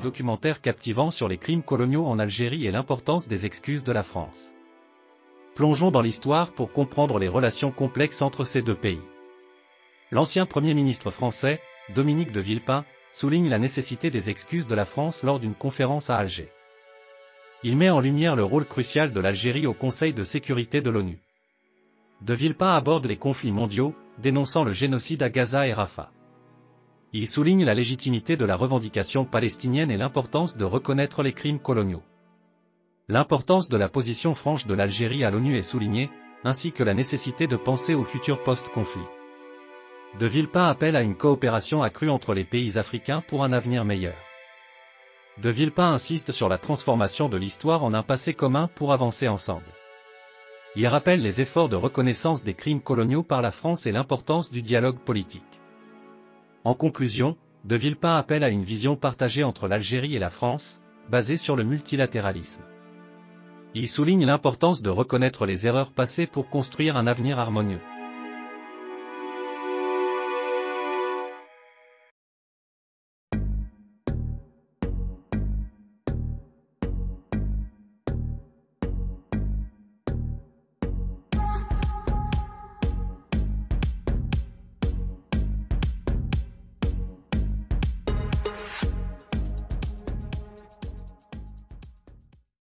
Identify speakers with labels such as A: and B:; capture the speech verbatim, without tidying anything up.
A: documentaire captivant sur les crimes coloniaux en Algérie et l'importance des excuses de la France. Plongeons dans l'histoire pour comprendre les relations complexes entre ces deux pays. L'ancien Premier ministre français, Dominique de Villepin, souligne la nécessité des excuses de la France lors d'une conférence à Alger. Il met en lumière le rôle crucial de l'Algérie au Conseil de sécurité de l'ONU. De Villepin aborde les conflits mondiaux, dénonçant le génocide à Gaza et Rafah. Il souligne la légitimité de la revendication palestinienne et l'importance de reconnaître les crimes coloniaux. L'importance de la position franche de l'Algérie à l'ONU est soulignée, ainsi que la nécessité de penser au futur post-conflit. De Villepin appelle à une coopération accrue entre les pays africains pour un avenir meilleur. De Villepin insiste sur la transformation de l'histoire en un passé commun pour avancer ensemble. Il rappelle les efforts de reconnaissance des crimes coloniaux par la France et l'importance du dialogue politique. En conclusion, De Villepin appelle à une vision partagée entre l'Algérie et la France, basée sur le multilatéralisme. Il souligne l'importance de reconnaître les erreurs passées pour construire un avenir harmonieux.